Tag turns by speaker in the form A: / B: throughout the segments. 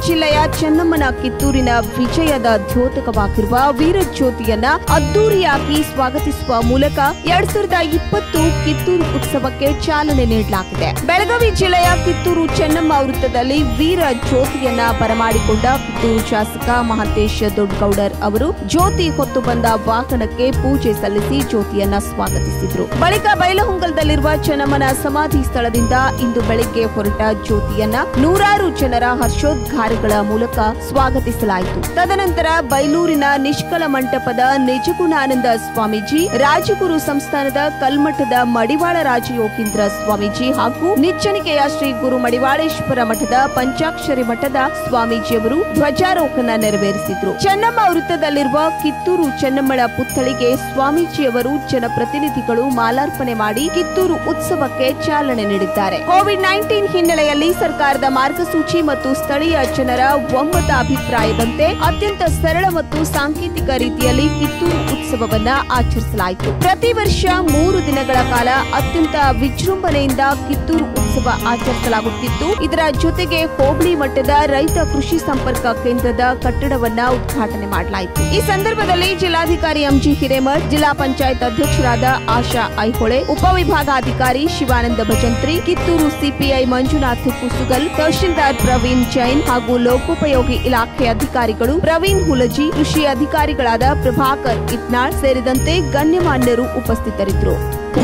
A: ಜಿಲ್ಲೆಯ ಚೆನ್ನಮ್ಮನ ಕಿತ್ತೂರಿನ ವಿಜಯದ ದ್ಯೋತಕವಾಗಿರುವ ವೀರಜ್ಯೋತಿಯನ್ನ ಅದ್ದೂರಿಯಾಗಿ ಸ್ವಾಗತಿಸುವ ಮೂಲಕ 2020 ಕಿತ್ತೂರು ಉತ್ಸವಕ್ಕೆ ಚಾಲನೆ ನೀಡಲಾಗಿದೆ. ಬೆಳಗಾವಿ ಜಿಲ್ಲೆಯ ಕಿತ್ತೂರು ಚೆನ್ನಮ್ಮ ವೃತ್ತದಲ್ಲಿ ವೀರ ಜ್ಯೋತಿಯನ್ನ ಬರಮಾಡಿಕೊಂಡ ಕಿತ್ತೂರು ಶಾಸಕ ಮಹಾಂತೇಶ ದೊಡ್ಡಗೌಡರ್ ಅವರು ಜ್ಯೋತಿ ಹೊತ್ತು ಬಂದ ವಾಹನಕ್ಕೆ ಪೂಜೆ ಸಲ್ಲಿಸಿ ಜ್ಯೋತಿಯನ್ನ ಸ್ವಾಗತಿಸಿದರು. ಬಳಿಕ ಬೈಲಹೊಂಗಲದಲ್ಲಿರುವ ಚೆನ್ನಮ್ಮನ ಸಮಾಧಿ ಸ್ಥಳದಿಂದ ಇಂದು ಬೆಳಗ್ಗೆ ಹೊರಟ ಜ್ಯೋತಿಯನ್ನ ನೂರಾರು ಜನರ ಹರ್ಷೋದ್ಗಾರಗಳ ಮೂಲಕ ಸ್ವಾಗತಿಸಲಾಯಿತು. ತದನಂತರ ಬೈಲೂರಿನ ನಿಷ್ಕಲ ಮಂಟಪದ ನಿಜಗುಣಾನಂದ ಸ್ವಾಮೀಜಿ, ರಾಜಗುರು ಸಂಸ್ಥಾನದ ಕಲ್ಮಠದ ಮಡಿವಾಳ ರಾಜಯೋಗೀಂದ್ರ ಸ್ವಾಮೀಜಿ ಹಾಗೂ ನಿಚ್ಚಣಿಕೆಯ ಶ್ರೀ ಗುರು ಮಡಿವಾಳೇಶ್ವರ ಮಠದ ಪಂಚಾಕ್ಷರಿ ಮಠದ ಸ್ವಾಮೀಜಿಯವರು ಧ್ವಜಾರೋಹಣ ನೆರವೇರಿಸಿದರು. ಚೆನ್ನಮ್ಮ ವೃತ್ತದಲ್ಲಿರುವ ಕಿತ್ತೂರು ಚೆನ್ನಮ್ಮಳ ಪುತ್ಥಳಿಗೆ ಸ್ವಾಮೀಜಿಯವರು ಜನಪ್ರತಿನಿಧಿಗಳು ಮಾಲಾರ್ಪಣೆ ಮಾಡಿ ಕಿತ್ತೂರು ಉತ್ಸವಕ್ಕೆ ಚಾಲನೆ ನೀಡಿದ್ದಾರೆ. ಕೋವಿಡ್-19 ಹಿನ್ನೆಲೆಯಲ್ಲಿ ಸರ್ಕಾರದ ಮಾರ್ಗಸೂಚಿ ಮತ್ತು ಸ್ಥಳೀಯ ಜನರ ಒಮ್ಮತ ಅಭಿಪ್ರಾಯದಂತೆ ಅತ್ಯಂತ ಸರಳ ಮತ್ತು ಸಾಂಕೇತಿಕ ರೀತಿಯಲ್ಲಿ ಕಿತ್ತೂರು ಉತ್ಸವವನ್ನ ಆಚರಿಸಲಾಯಿತು. ಪ್ರತಿ ವರ್ಷ 3 ದಿನಗಳ ಕಾಲ ಅತ್ಯಂತ ವಿಜೃಂಭಣೆಯಿಂದ ಕಿತ್ತೂರು ಉತ್ಸವ ಆಚರಿಸಲಾಗುತ್ತಿದ್ದು, ಇದರ ಜೊತೆಗೆ ಹೋಬಳಿ ಮಟ್ಟದ ರೈತ ಕೃಷಿ ಸಂಪರ್ಕ ಕೇಂದ್ರದ ಕಟ್ಟಡವನ್ನ ಉದ್ಘಾಟನೆ ಮಾಡಲಾಯಿತು. ಈ ಸಂದರ್ಭದಲ್ಲಿ ಜಿಲ್ಲಾಧಿಕಾರಿ ಎಂಜಿ ಹಿರೇಮಠ್, ಜಿಲ್ಲಾ ಪಂಚಾಯತ್ ಅಧ್ಯಕ್ಷರಾದ ಆಶಾ ಐಹೊಳೆ, ಉಪವಿಭಾಗಾಧಿಕಾರಿ ಶಿವಾನಂದ ಭಜಂತ್ರಿ, ಕಿತ್ತೂರು ಸಿಪಿಐ ಮಂಜುನಾಥ್ ಕುಸುಗಲ್, ತಹಶೀಲ್ದಾರ್ ಪ್ರವೀಣ್ ಜೈನ್ ಹಾಗೂ ಲೋಕೋಪಯೋಗಿ ಇಲಾಖೆ ಅಧಿಕಾರಿಗಳು ಪ್ರವೀಣ್ ಹುಲಜಿ, ಕೃಷಿ ಅಧಿಕಾರಿಗಳಾದ ಪ್ರಭಾಕರ್ ಇಟ್ನಾಳ್ ಸೇರಿದಂತೆ ಗಣ್ಯಮಾನ್ಯರು ಉಪಸ್ಥಿತರಿದ್ದರು.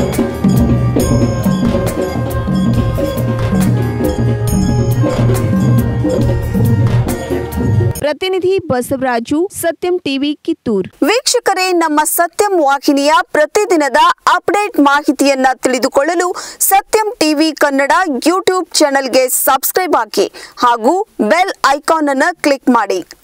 A: ಪ್ರತಿನಿಧಿ ಬಸವರಾಜು, ಸತ್ಯಂ ಟಿವಿ, ಕಿತ್ತೂರು.
B: ವೀಕ್ಷಕರೇ, ನಮ್ಮ ಸತ್ಯಂ ವಾಹಿನಿಯ ಪ್ರತಿದಿನದ ಅಪ್ಡೇಟ್ ಮಾಹಿತಿಯನ್ನ ತಿಳಿದುಕೊಳ್ಳಲು ಸತ್ಯಂ ಟಿವಿ ಕನ್ನಡ ಯೂಟ್ಯೂಬ್ ಚಾನೆಲ್ಗೆ ಸಬ್ಸ್ಕ್ರೈಬ್ ಹಾಕಿ ಹಾಗೂ ಬೆಲ್ ಐಕಾನ್ ಅನ್ನು ಕ್ಲಿಕ್ ಮಾಡಿ.